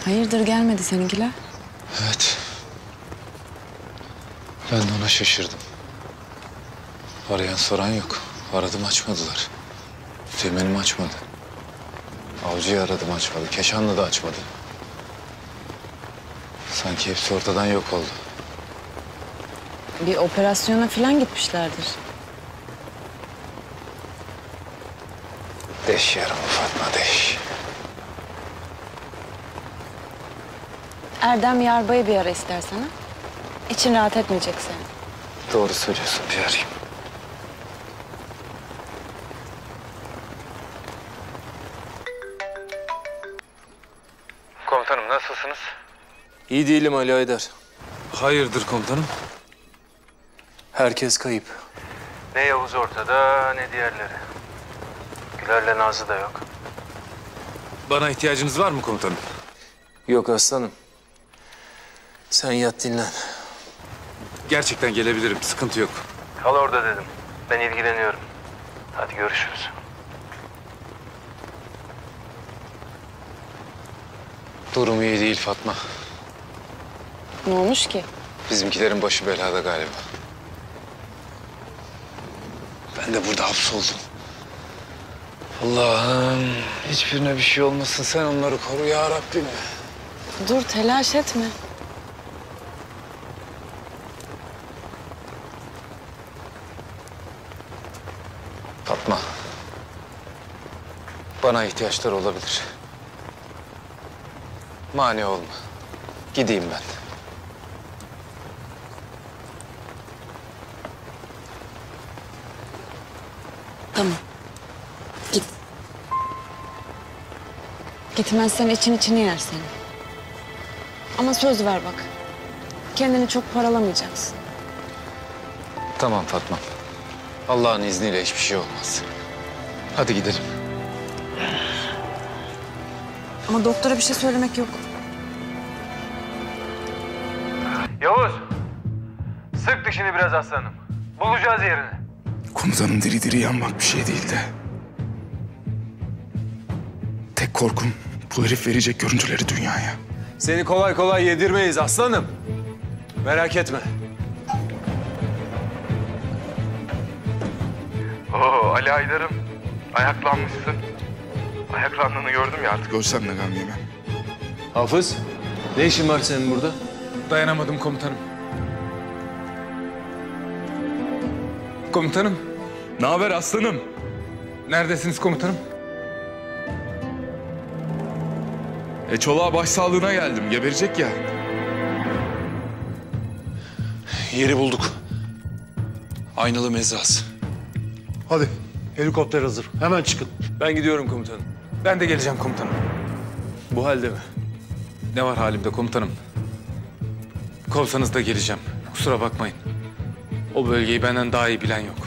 Hayırdır gelmedi seninkiler? Evet. Ben de ona şaşırdım. Arayan soran yok. Aradım açmadılar. Temelimi açmadı. Avcıyı aradım açmadı. Keşanlı da açmadı. Sanki hepsi ortadan yok oldu. Bir operasyona falan gitmişlerdir. Deş yarımı Fatma, deş. Erdem Yarbay'ı bir ara istersen ha. İçin rahat etmeyecek senin. Doğru söylüyorsun, bir arayayım. Komutanım nasılsınız? İyi değilim Ali Aydar. Hayırdır komutanım? Herkes kayıp. Ne Yavuz ortada ne diğerleri. Güler'le Nazlı da yok. Bana ihtiyacınız var mı komutanım? Yok aslanım. Sen yat dinlen. Gerçekten gelebilirim, sıkıntı yok. Kal orada dedim. Ben ilgileniyorum. Hadi görüşürüz. Durum iyi değil Fatma. Ne olmuş ki? Bizimkilerin başı belada galiba. Ben de burada hapsoldum. Allah'ım hiçbirine bir şey olmasın, sen onları koru ya Rabbim. Dur telaş etme. Fatma. Bana ihtiyaçları olabilir. Mani olma. Gideyim ben. Tamam. Git. Gitmezsen içini yer senin. Ama söz ver bak. Kendini çok paralamayacaksın. Tamam Fatma. Allah'ın izniyle hiçbir şey olmaz. Hadi gidelim. Ama doktora bir şey söylemek yok. Yavuz! Sık dişini biraz aslanım. Bulacağız yerini. Komutanım diri diri yanmak bir şey değil de. Tek korkum bu herif verecek görüntüleri dünyaya. Seni kolay kolay yedirmeyiz aslanım. Merak etme. Oo Ali Aydar'ım. Ayaklanmışsın. Ayaklandığını gördüm ya artık. Görsem de gam yemem. Hafız, ne işin var senin burada? Dayanamadım komutanım. Komutanım, Ne haber aslanım? neredesiniz komutanım? Çoluğa başsağlığına geldim. Geberecek ya. Yeri bulduk. Aynalı mezrası. Hadi helikopter hazır. Hemen çıkın. Ben gidiyorum komutanım. Ben de geleceğim komutanım. Bu halde mi? Ne var halimde komutanım? Kovsanız da geleceğim. Kusura bakmayın. O bölgeyi benden daha iyi bilen yok.